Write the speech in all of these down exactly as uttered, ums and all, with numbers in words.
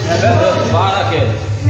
Barakel.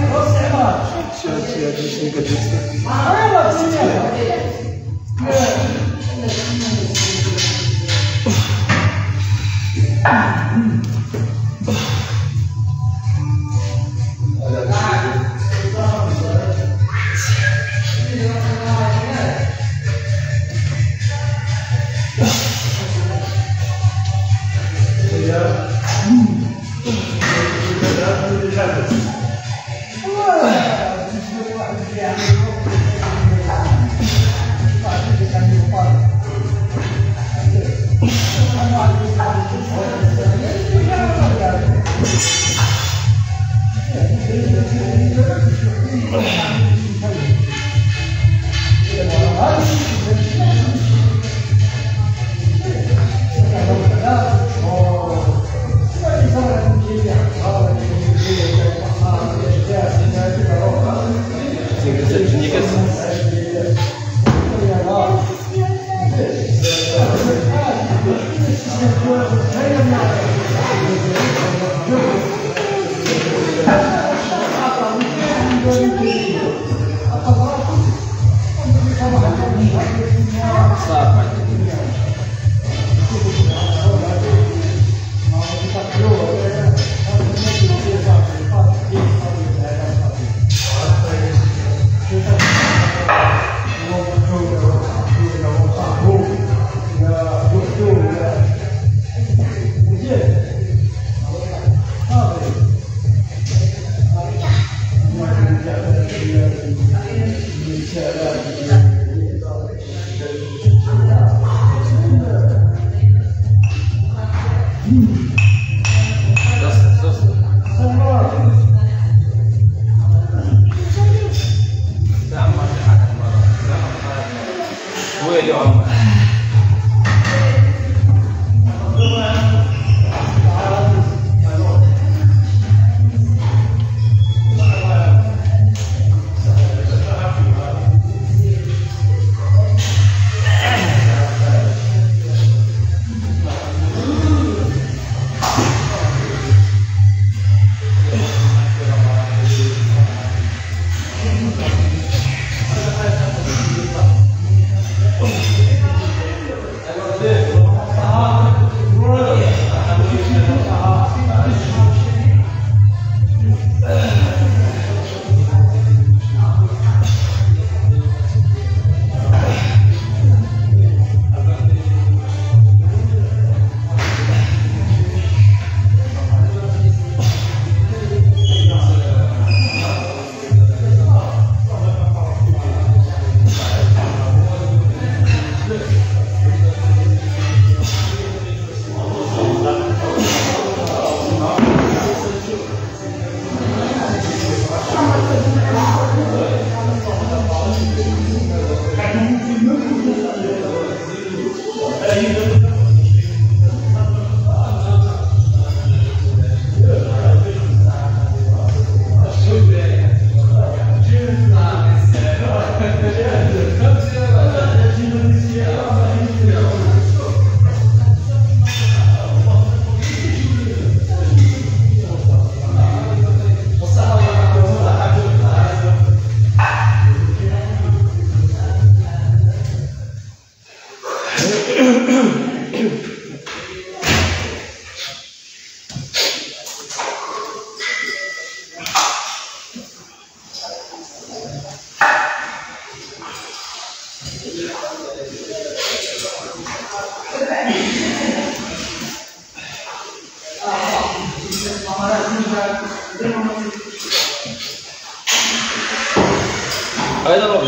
Ayo dong.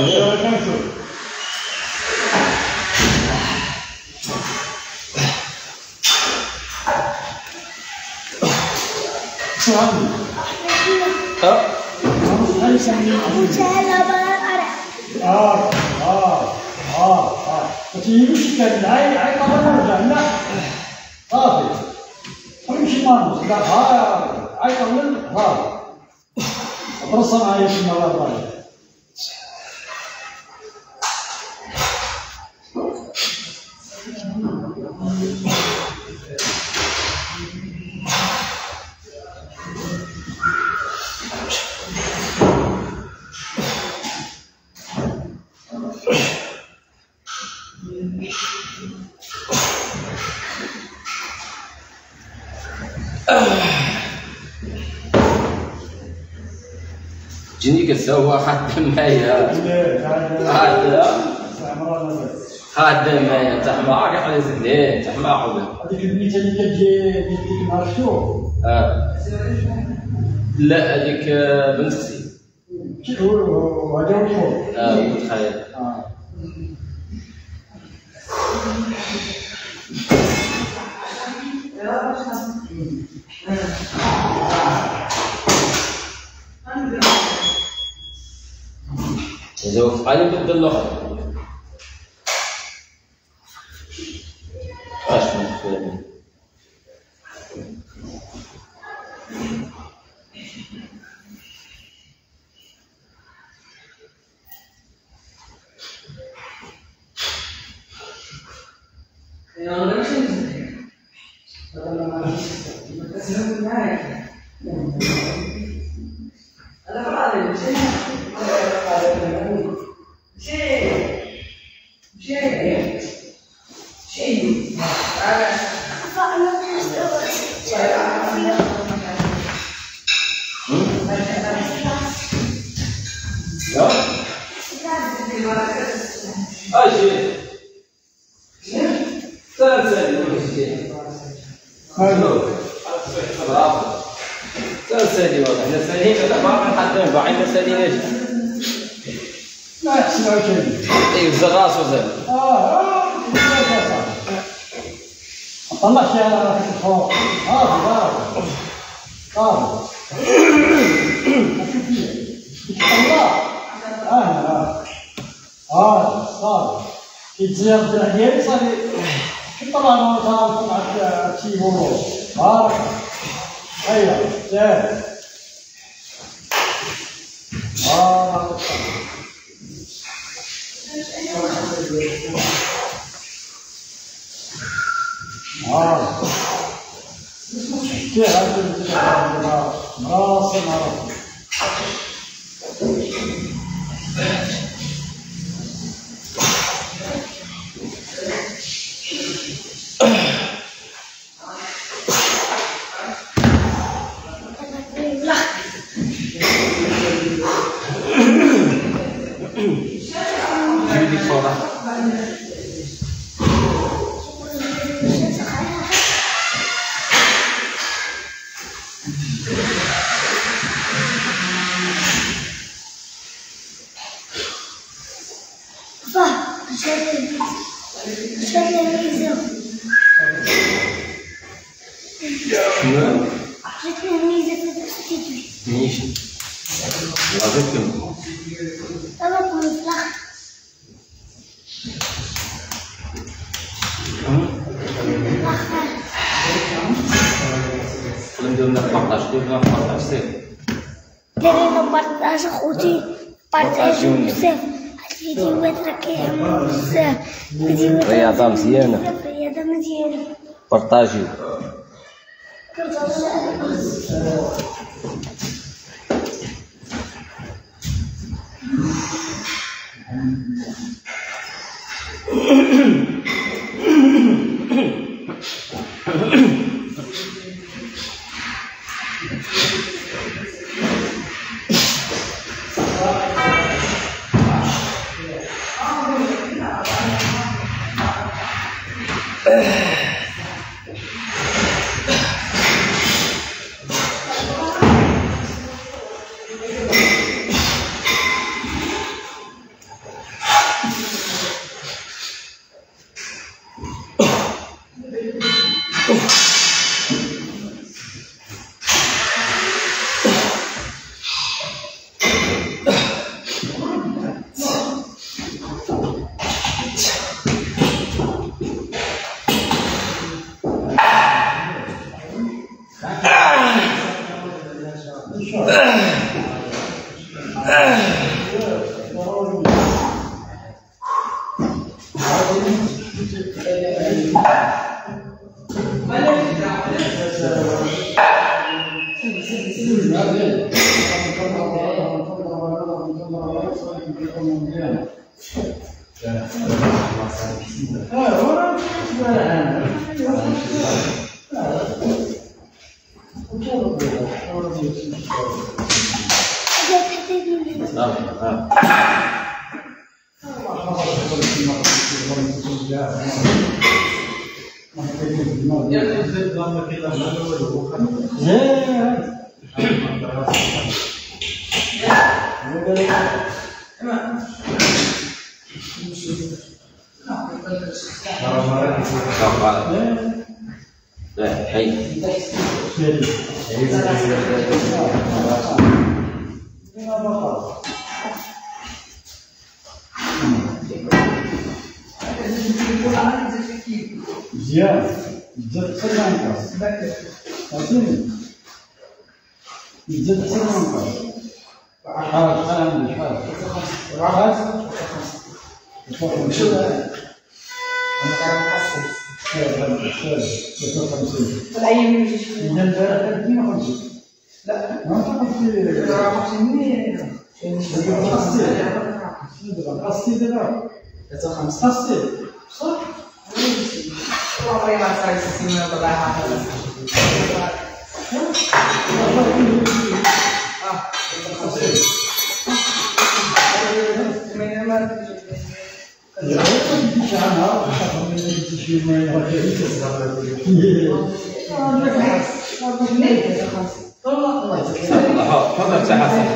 아, 아, 아, 아. 지금 시간이 아예 아예 까먹는 줄 알나? 아, 삼십만 원. 아, 아예 까먹는 아. 벌써 아예 신나가 봐. جيني كتسوى خدام معايا خدام معايا تاع معاك على زين تاع معقول هذيك البنيته اللي كتجي ديك النهار شتو اه لا هذيك بنت اختي وهذا هو اه بنت خالي زوج أنا بدي اللغة اش من فيلم اجي ثلاث سنين هلو برافو ثلاث سنين والله احنا سنين هذا ما نحضر بعين سنين لا يحسن شيء اي زغاس وزل اه اه طلع شيء على الفوق هذا هذا هذا الله اه اه صار يتزيد بالعيال صار طبعا هو صار مع تيمور بارك ايوه زين اه اه كيف هذا راس راس جيبي صورة ماشي لازم ندير نبارطاج كيف نبارطاج سير ديري نبارطاج اخوتي بارطاجيو بزاف الفيديوهات راه كيعملوا بزاف فيديوهات رياضة مزيانة رياضة مزيانة بارطاجيو لا حي زياد زاد سلامك فهمتني زاد سلامك حاج عندي حاج حاج شو انا كان مقصر الأيام اللي جيت من البارح اثنين وخمسين لا ما تقول خمسين قصدي دابا قصدي صح والله ما صار السيمانة طلعها تفضل ساحة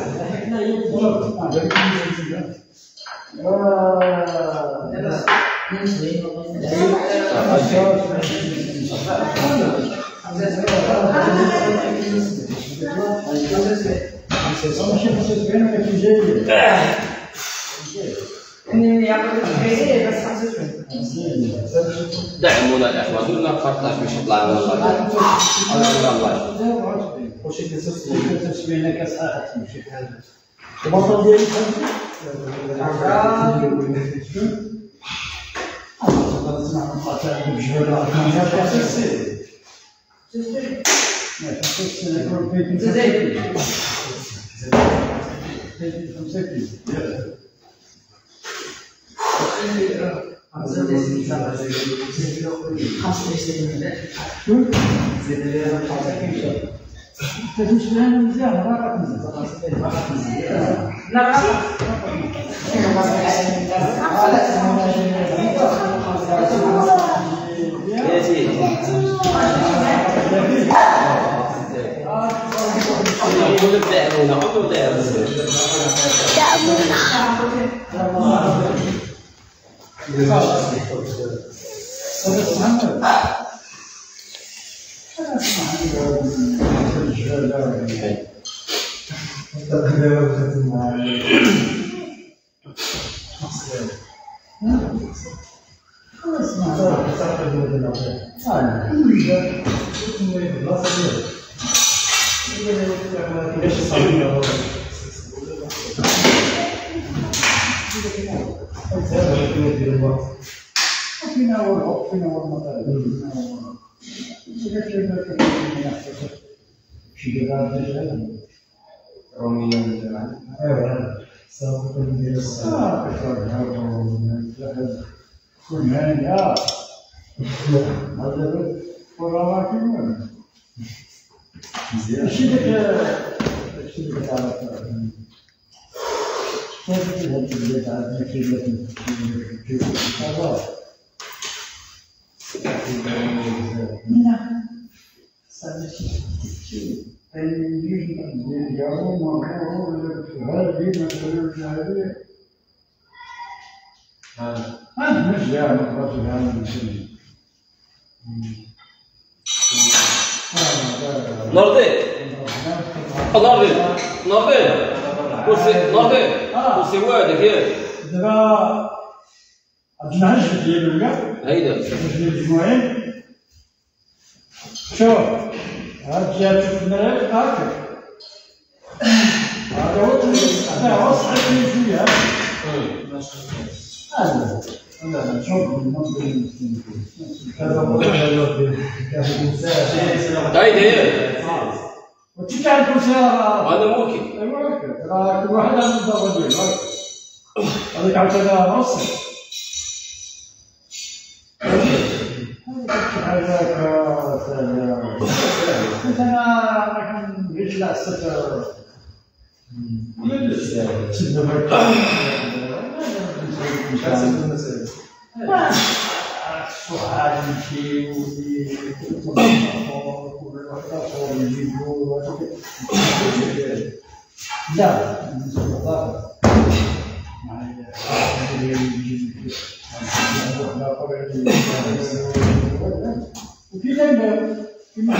دعمونا الأخوة قلنا فرطاش باش يطلع من الله على الله وش تسوينا كساعة تمشي حاجة البطل ديالي فهمتي؟ نسمع مقاطع بجهة نورتي نورتي نورتي كرسي نورتي كرسي وادك ياك دابا الجناح ديال الوقت هيدا باش مجموعين شوف هاد جهه تشوف المرايا هاكا هذا هو هذا هو صحيح شويه هذا لا لا شوف المنطقه هذا هو هيدا هي وانت عندكم سياره هذا ممكن ايوا راه كل واحد عنده الضربه ديالو هذيك عاوتاني نص هذاك انا راكم قلت لا السفر الصحاب يمشيو لا وفي لما كما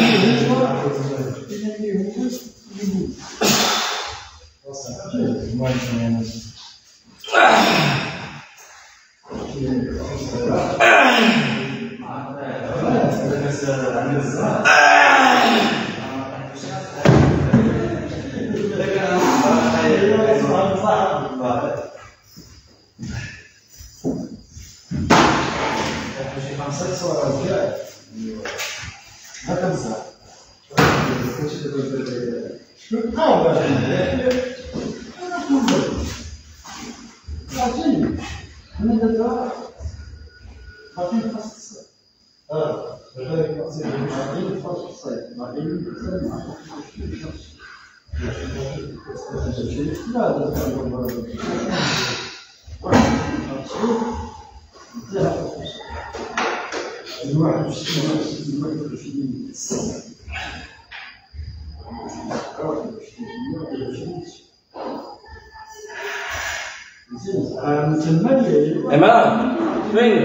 إمام فين؟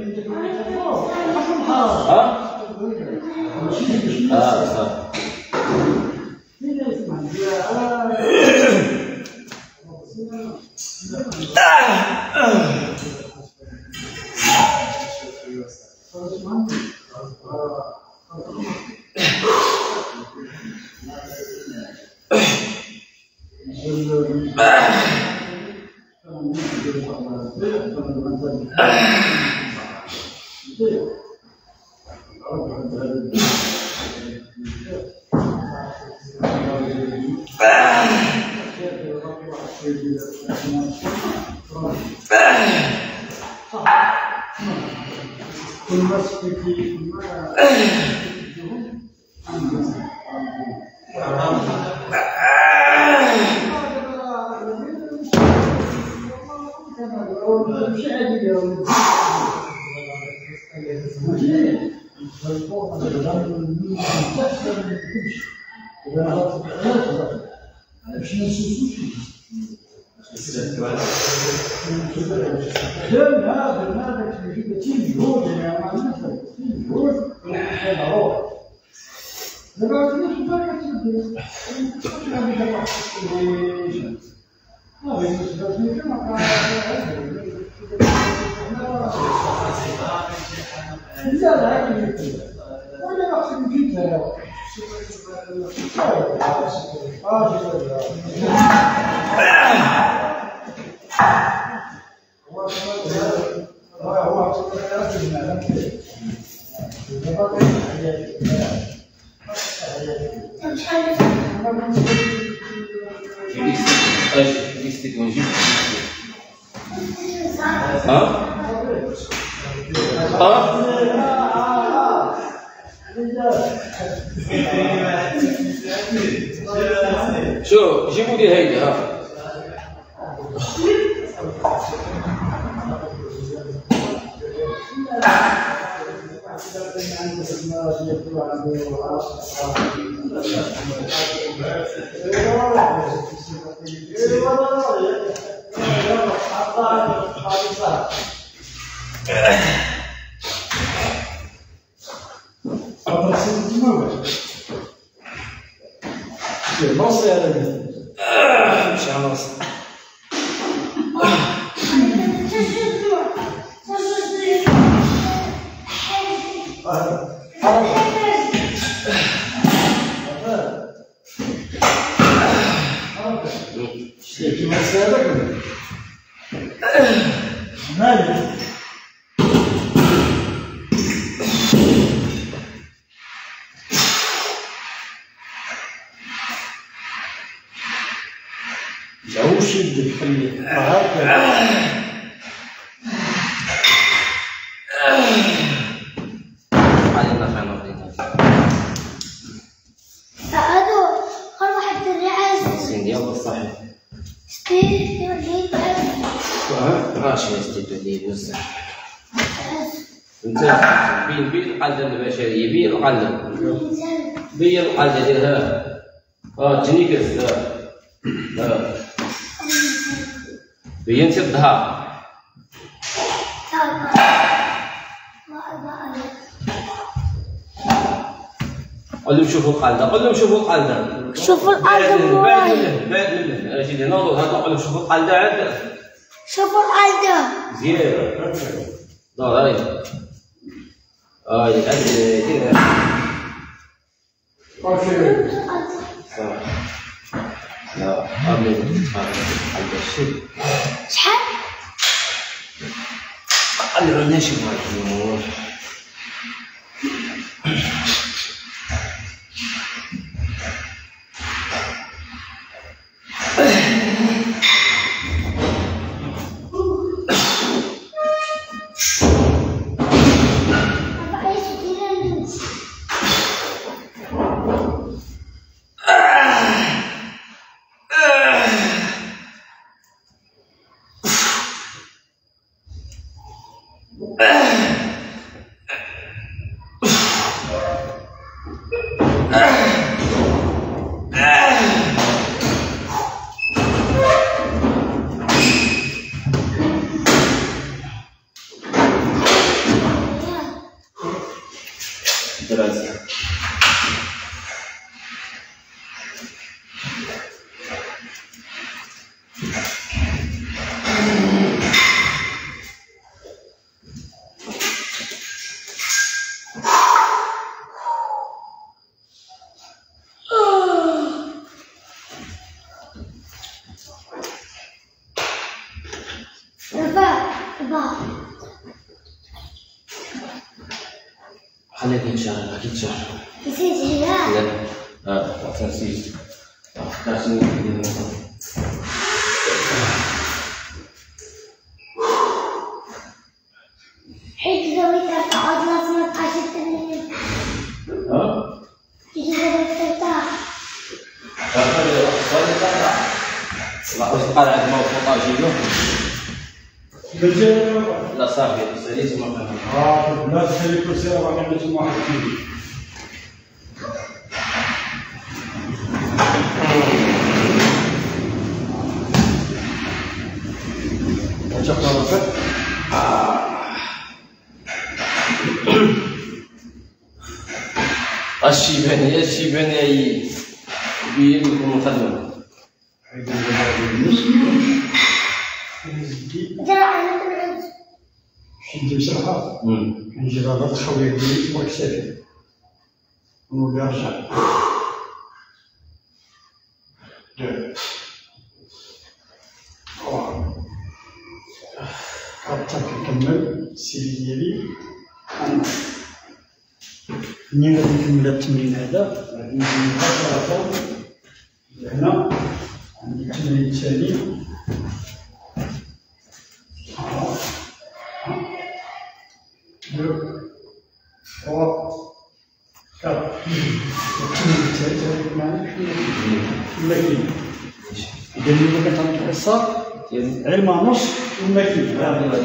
ها؟ آه صح. شو جيبوا لي هيدي ها يلا صحيح. ستي وليد ماشي استيتو بزاف. انت بين بين القلده البشريه بين القلده بين القلده ديالها اه تجيني ها ها بينتي الظهر قول لهم شوفوا القلده قول لهم شوفوا القلده شوفوا القلده بعد منه بعد منه اجي لي نوض هذا قول لهم شوفوا القلده عاد شوفوا القلده زين دور هاي هاي عاد دير صح لا امين القلده شد شحال خلينا نشوف هاد الامور دراسة خليك نشارك أكيد شهر نسيت هنا لا اه نسيت اختار شنو ندير مثلا حيت زويت تقعد لازم تبقى تتكلم ها تيجي زويت ترتاح خلي خلي تقطع لا تبقى عند موقع جيلو لا صافي ساليت ما فهمت اه لا تخلي كرسي راه عندك واحد فيه الشيبانية الشيبانية بين لكم مخدمة درا انا كنعود شدي بصراحة كنجي راه الخويه ديالي تبارك سافي ونولي نرجع حتى كنكمل السيري ديالي انا منين غادي نكمل التمرين هذا غادي نجي مباشرة لهنا عندي التمرين الثاني deux, trois, quatre. الماكينة. إذا ملي كتعمل الحصة غير مع نص والماكينة.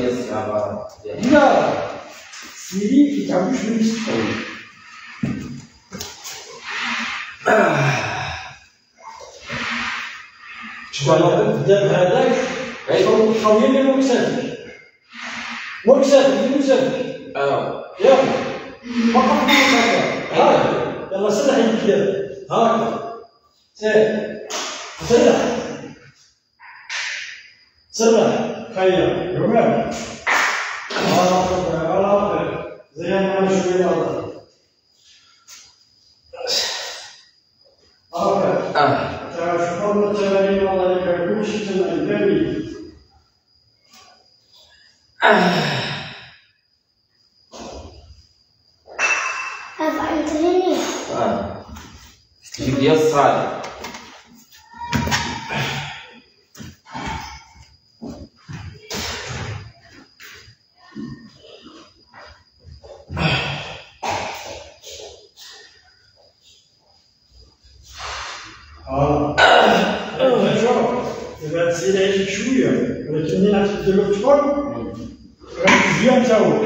لا سيدي كيتعملوش بالمستقبل. الدم هذاك خويا اللي مو مسافر. مو مسافر اللي مسافر. اه يلا فقط مسافر. هاك يلا سرح يدك هاك سير سرح سرح خير يومين غلط غلط زي ما نشوي هذا اوكي اه شكرا التمارين والله يكرمك وش التمارين جميل ارفع التمرين اه تجيب ديال الصراحة اه شوف دابا تسير عليك شويه ولكن ملي غتبدا له تكبر غتزيان تا هو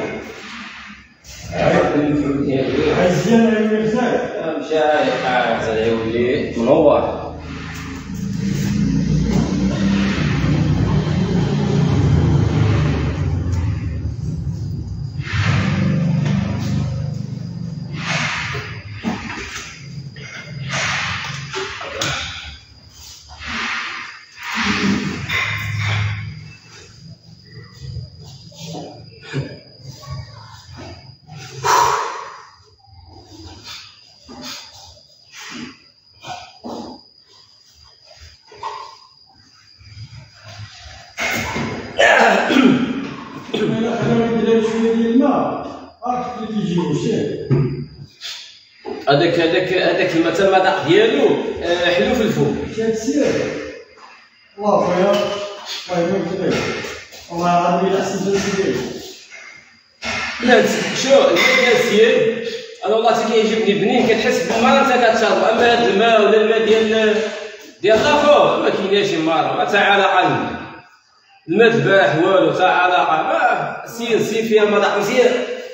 غيزيان عليه بزاف مشى حاجه غيولي منور. هذاك هذاك هذاك الماء تما المذاق ديالو حلو في الفم. تسير الله خويا الله يبارك فيك والله العظيم الا احسن تسير. لا شو الماء ديال السير انا والله حتى كيعجبني بنين كتحس بالمرة انت كتشرب. اما هذا الماء ولا الماء ديال ديال لاخر ما كايناش مرة ما تا علاقة الماء ذباح والو تا علاقة ما سير سير فيها مذاق مزيان.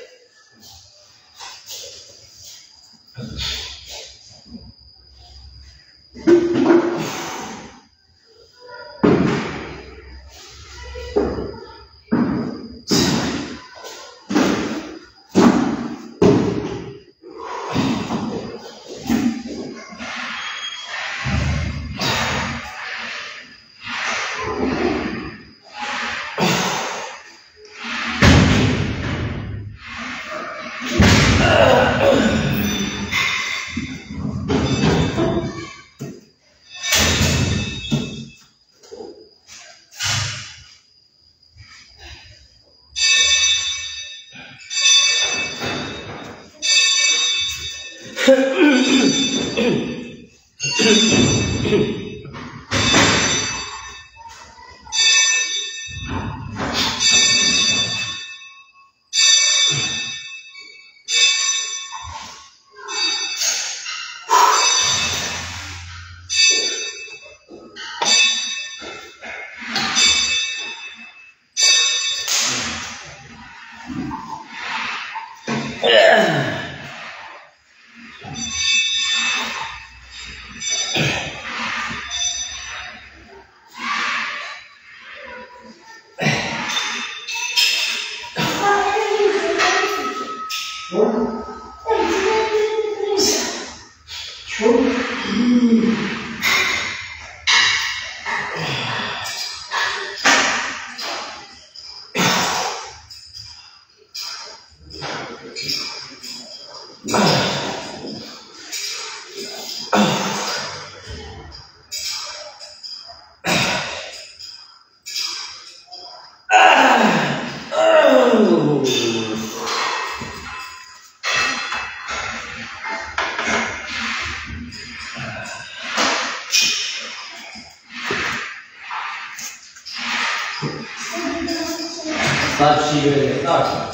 صافي شي بالي صافي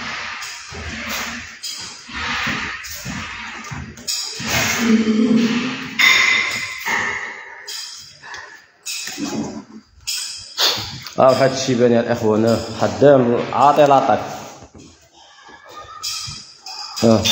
اه هاد الشيبان يا الاخوان خدام عاطي لاطك اه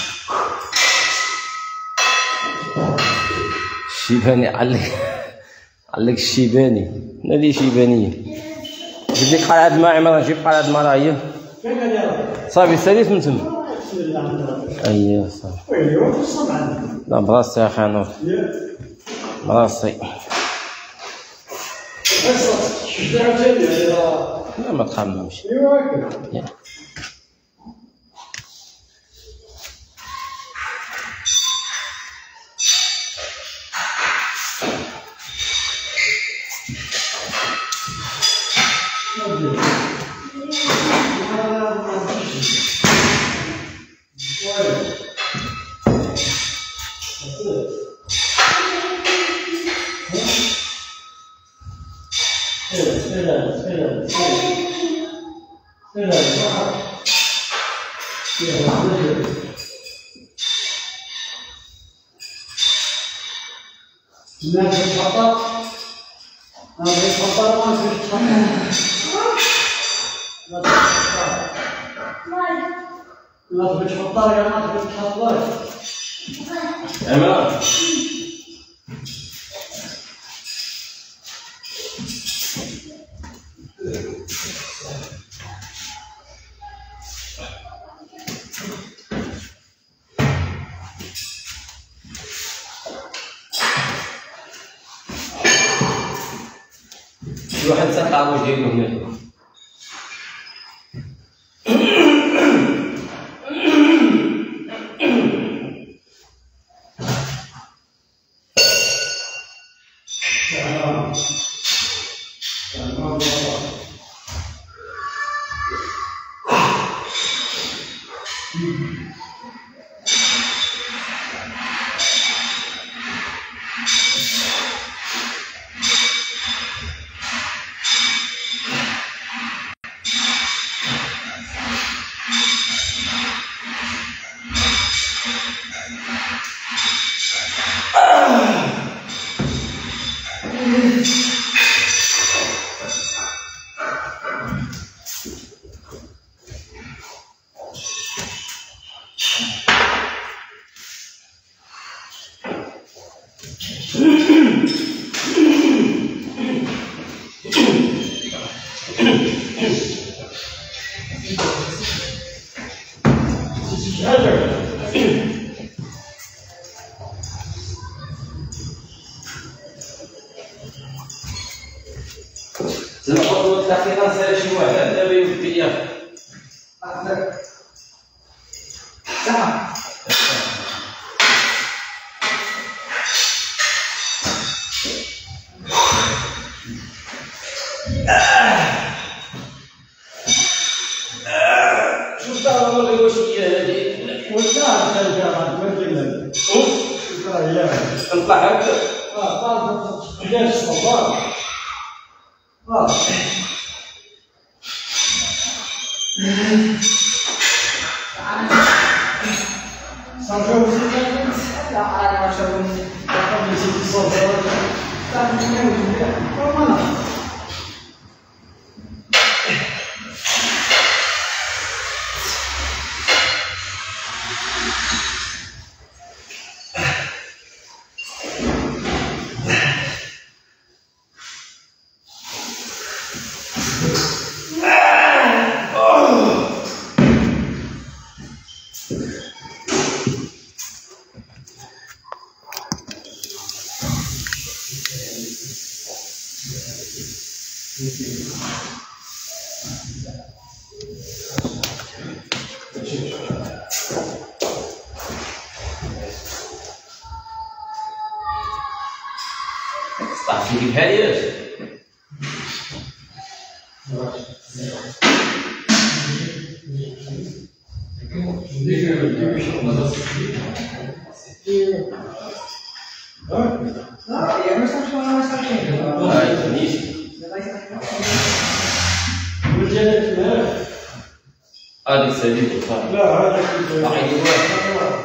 الشيباني علق علق الشيباني نادي شيبانيه جيب لي قلعه الماء عمران جيب قلعه الماء راه هي صافي ساليت من تما اييه صافي لا براسي اخي نور براسي لا ما تخممش الناس بالخطأ هذا الخطأ ما في خطأ لا تبي خطأ يا ما تبي خطأ تمام. شي واحد سقع واش داير هنا. زعما خطوة الأخيرة نسالها شي واحد دابا يودي ياك. تمام. شوف دابا نوريك واش هي هادي. ولا تلقى تورينا اوف يا نطلع هكا. اه طالب ديال الصباح اه صافي لا أنا ما شاء طاحتي في الحياة. هاي فنيش. هذيك ساليت الفار. لا هذا باقي لي واحد.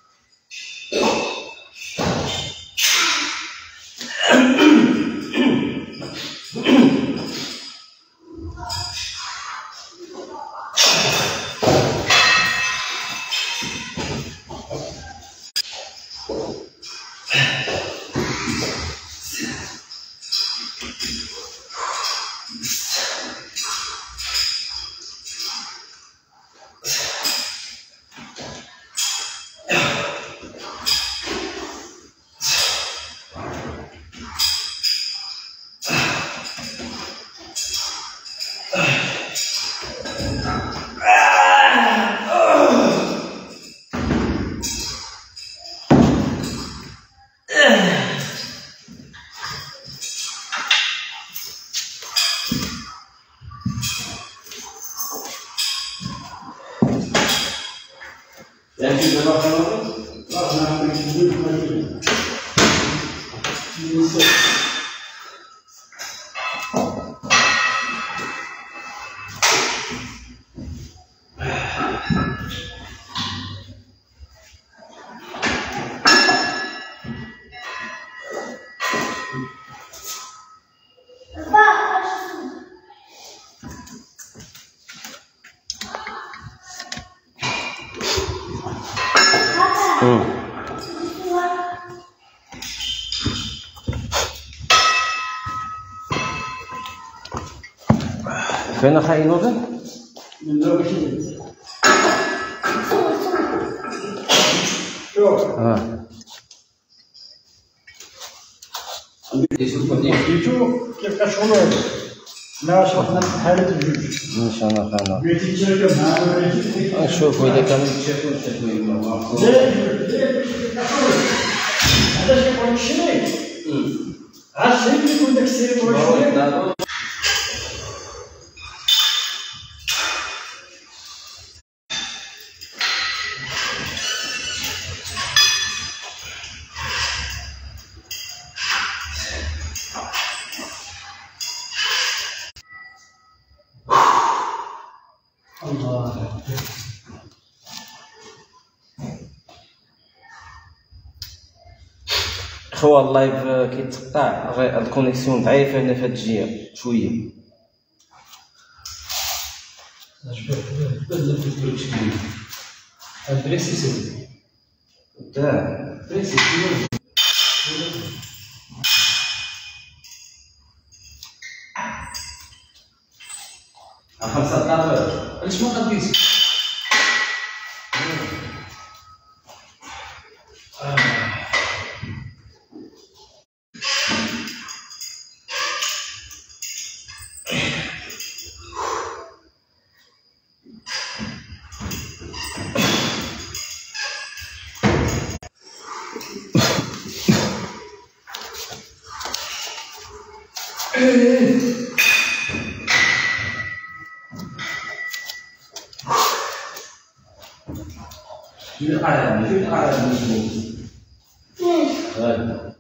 يعني في دابا خلاص راه نعمل جديد قليل فين اخاي نوضن؟ لا ماشي شوف اه شوف كيف كتشوفوا لا شوفنا في حالة الجوج ان شاء الله خير. بغيتي تشارك معنا نشوفوا اذا كان علاش كيكون الشريك عاد الشريك كيكون داك السيرك هو الشريك الله خو اللايف كيتقطع غير الكونيكسيون ضعيفه هنا في هاد الجهه شويه. البريكس يسوي تاع بريكس يسوي خمسة دقائق. علاش ما قديتي؟ شنو قاعد شنو قاعد ليش؟ غادي